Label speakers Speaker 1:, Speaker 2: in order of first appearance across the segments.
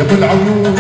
Speaker 1: ابو العيون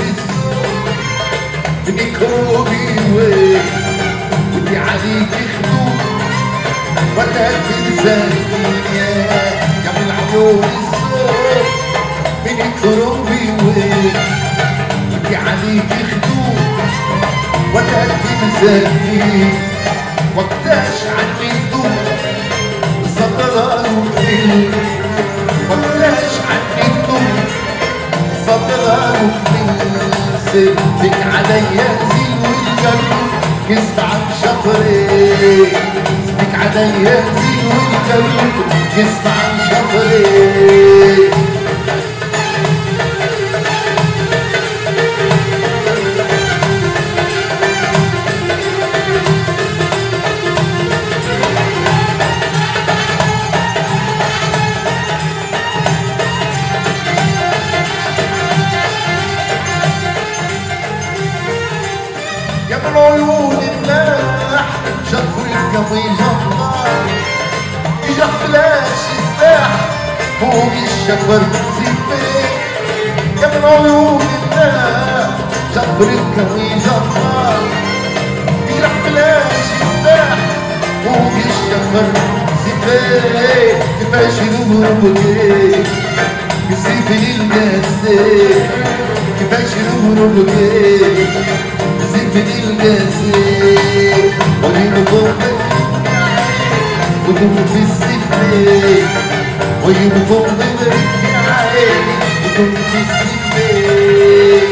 Speaker 1: بميكروبي وين ودي عليك خدود ولا تنساني يا ابو العيون السود بميكروبي وين ودي عليك خدود ولا تنساني وقتاش عني تدور صدران وكل وقتاش عني تدور صدران وكل سبتك عليا زين والقلب يسمع شطري سبتك عليا زين والقلب يسمع شطري يا من عيون الناح شطر القوي جبار اجا فلاش الساح فوق الشفر زفاف يا من عيون الناح شطر القوي جبار اجا فلاش الساح فوق الشفر زفاف كيفاش نهرب ليك بالسيف للقاسي كيفاش نهرب ليك بدي القاسي وجيب فوق ودوم في السفلي وجيب فوق عيني ودوم في السفلي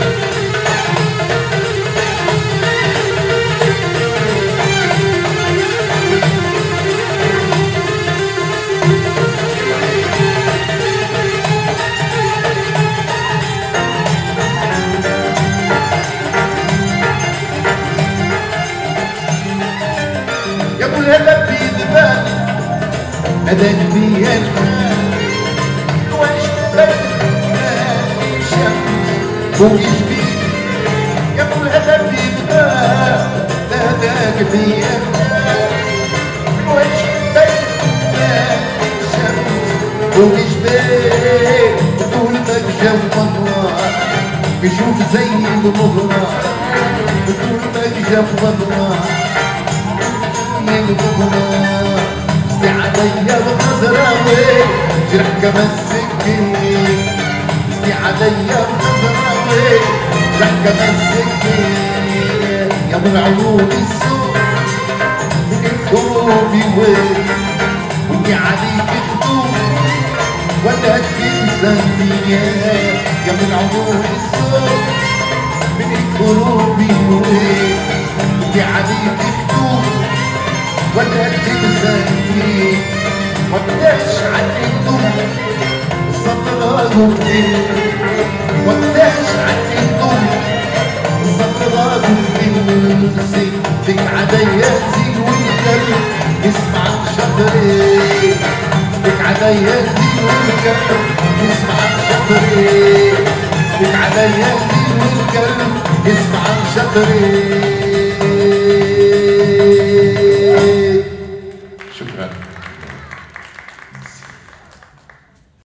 Speaker 1: هذا بيدبان هذا بيان واش شمس فوق جبين يقول هذا بيدبان هذا بيان واش شمس فوق جبين طول ما جا النهار يشوف زي المغرى طول ما جا النهار استي عليا بنظراوي جرح كمان سكين استي عليا بنظراوي جرح كمان سكين يا ابو العيون السود من الكروبي وين ودي عليك خدود ولا تنساني يا ابو العيون السود من الكروبي وين ودي عليك خدود ولا تنساني وقتاش عديتم صدران وكل وقتاش عديتم صدران وكل سبتك عليا زين والقلب يسمع شطري سبتك عليا زين والقلب يسمع شطري سبتك عليا زين والقلب يسمع شطري